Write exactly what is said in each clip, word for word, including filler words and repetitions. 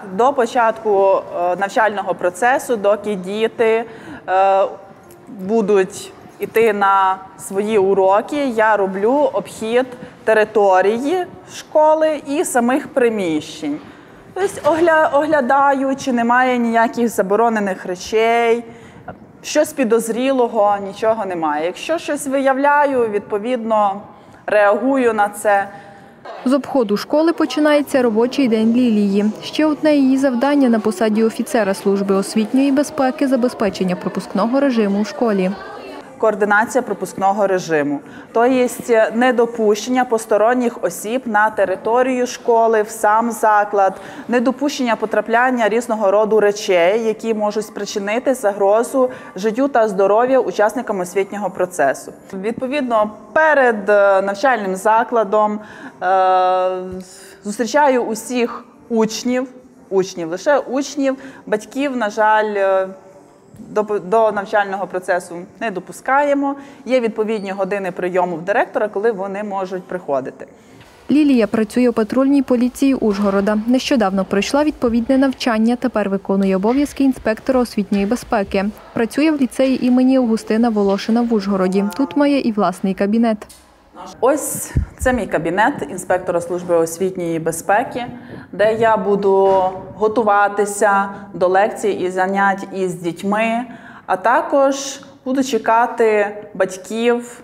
до початку навчального процесу, доки діти будуть йти на свої уроки, я роблю обхід території школи і самих приміщень. Тобто оглядаю, чи немає ніяких заборонених речей, щось підозрілого, нічого немає. Якщо щось виявляю, відповідно, реагую на це. З обходу школи починається робочий день Лілії. Ще одне її завдання на посаді офіцера служби освітньої безпеки – забезпечення пропускного режиму у школі. Координація пропускного режиму. Тобто недопущення посторонніх осіб на територію школи, в сам заклад, недопущення потрапляння різного роду речей, які можуть спричинити загрозу життю та здоров'ю учасникам освітнього процесу. Відповідно, перед навчальним закладом е зустрічаю усіх учнів, учнів, лише учнів, батьків, на жаль, До, до навчального процесу не допускаємо. Є відповідні години прийому в директора, коли вони можуть приходити. Лілія працює у патрульній поліції Ужгорода. Нещодавно пройшла відповідне навчання, тепер виконує обов'язки інспектора освітньої безпеки. Працює в ліцеї імені Августина Волошина в Ужгороді. Тут має і власний кабінет. Ось це мій кабінет інспектора служби освітньої безпеки, де я буду готуватися до лекцій і занять із дітьми, а також буду чекати батьків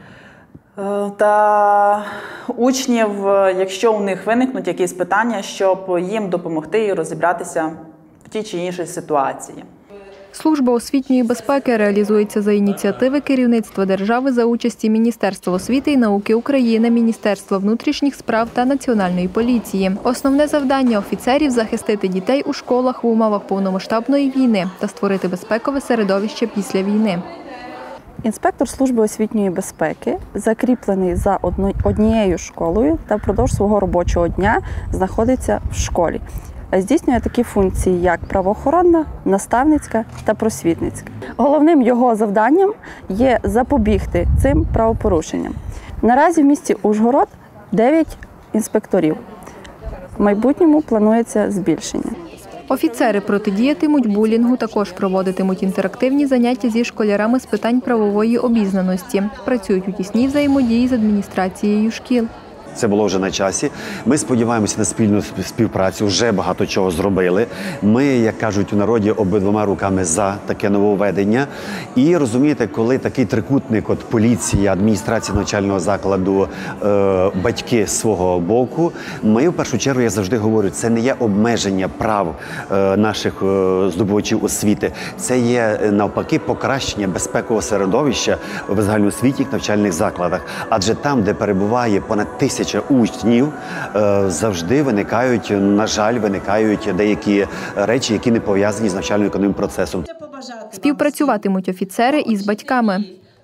та учнів, якщо у них виникнуть якісь питання, щоб їм допомогти і розібратися в тій чи іншій ситуації. Служба освітньої безпеки реалізується за ініціативи керівництва держави за участі Міністерства освіти і науки України, Міністерства внутрішніх справ та Національної поліції. Основне завдання офіцерів – захистити дітей у школах в умовах повномасштабної війни та створити безпекове середовище після війни. Інспектор служби освітньої безпеки закріплений за однією школою та впродовж свого робочого дня знаходиться в школі. Здійснює такі функції, як правоохоронна, наставницька та просвітницька. Головним його завданням є запобігти цим правопорушенням. Наразі в місті Ужгород дев'ять інспекторів. В майбутньому планується збільшення. Офіцери протидіятимуть булінгу, також проводитимуть інтерактивні заняття зі школярами з питань правової обізнаності. Працюють у тісній взаємодії з адміністрацією шкіл. Це було вже на часі. Ми сподіваємося на спільну співпрацю, вже багато чого зробили. Ми, як кажуть у народі, обидвома руками за таке нововведення. І розумієте, коли такий трикутник, от поліція, адміністрація навчального закладу, е, батьки з свого боку, ми в першу чергу, я завжди говорю, це не є обмеження прав е, наших е, здобувачів освіти. Це є навпаки покращення безпекового середовища в загальноосвітніх навчальних закладах. Адже там, де перебуває понад тисяча учнів, завжди виникають, на жаль, виникають деякі речі, які не пов'язані з навчально-економічним процесом. Співпрацюватимуть офіцери із батьками.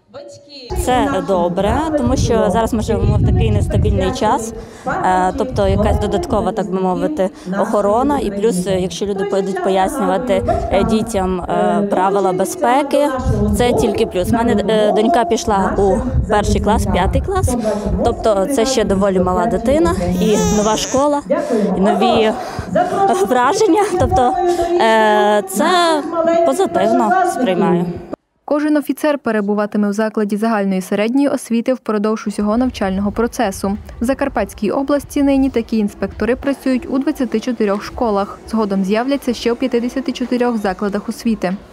Це добре, тому що зараз ми живемо в такий нестабільний час, тобто якась додаткова, так би мовити, охорона. І плюс, якщо люди будуть пояснювати дітям правила безпеки, це тільки плюс. У мене донька пішла у перший клас, п'ятий клас, тобто це ще доволі мала дитина, і нова школа, і нові враження, тобто це позитивно сприймаю. Кожен офіцер перебуватиме в закладі загальної середньої освіти впродовж усього навчального процесу. В Закарпатській області нині такі інспектори працюють у двадцяти чотирьох школах. Згодом з'являться ще у п'ятдесяти чотирьох закладах освіти.